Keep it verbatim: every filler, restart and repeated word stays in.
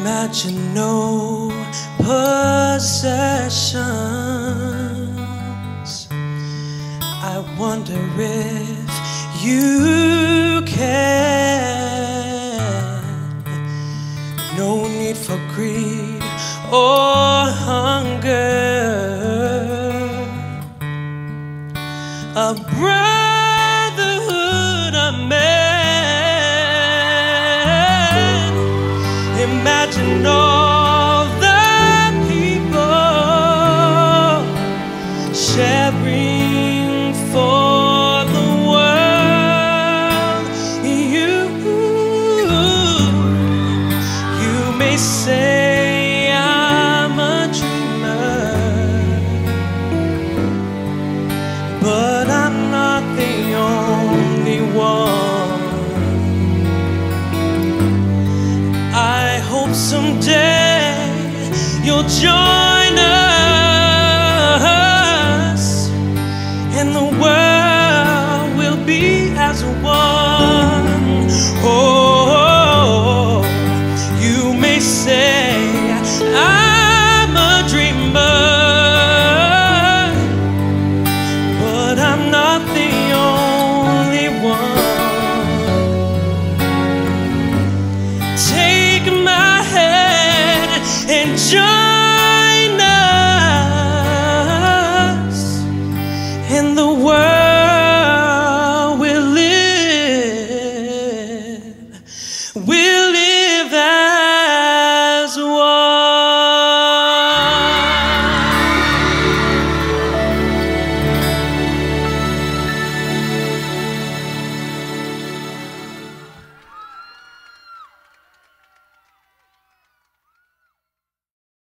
Imagine no possessions. I wonder if you can. No need for greed or hunger. A brotherhood of men. Imagine all the people sharing for the world. You, you may say I'm a dreamer, but I'm not the only one. I hope someday you'll join us, and the world will be as one. Oh, you may say I'm a dreamer, but I'm not the only one. Take my hand and join us, and the world will live, will